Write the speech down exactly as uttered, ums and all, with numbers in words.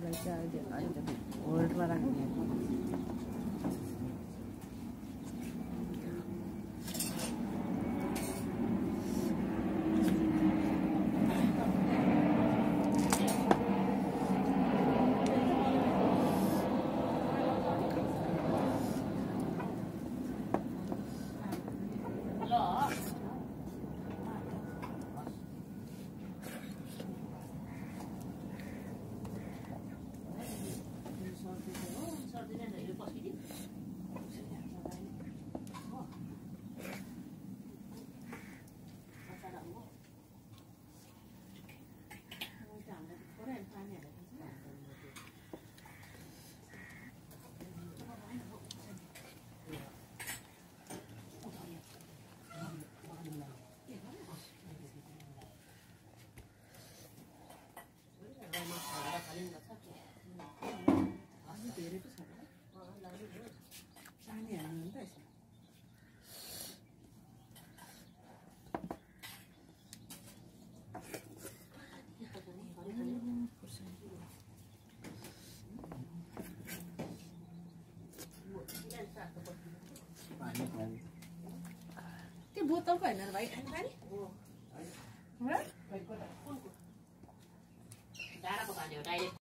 यसलाई चाहिँ अहिले अलिकति होल्डमा राख्ने त्यो बोतलको हैन र भाइ पानी हो डाँडाको पानी हो डाइरेक्ट